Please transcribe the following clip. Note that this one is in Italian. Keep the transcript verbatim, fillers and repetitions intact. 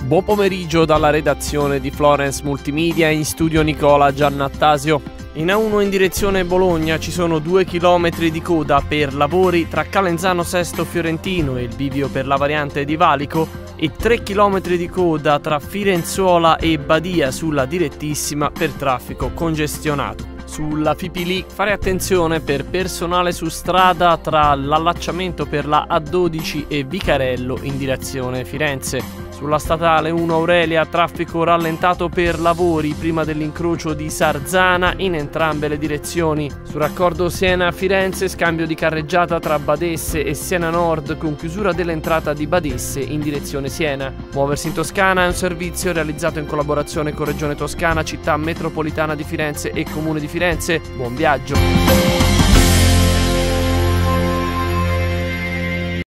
Buon pomeriggio dalla redazione di Florence Multimedia, in studio Nicola Giannattasio. In A uno in direzione Bologna ci sono due chilometri di coda per lavori tra Calenzano Sesto Fiorentino e il bivio per la variante di Valico e tre chilometri di coda tra Firenzuola e Badia sulla direttissima per traffico congestionato. Sulla Fipili fare attenzione per personale su strada tra l'allacciamento per la A dodici e Vicarello in direzione Firenze. Sulla statale uno Aurelia traffico rallentato per lavori prima dell'incrocio di Sarzana in entrambe le direzioni. Sul raccordo Siena-Firenze scambio di carreggiata tra Badesse e Siena Nord con chiusura dell'entrata di Badesse in direzione Siena. Muoversi in Toscana è un servizio realizzato in collaborazione con Regione Toscana, Città Metropolitana di Firenze e Comune di Firenze. Buon viaggio!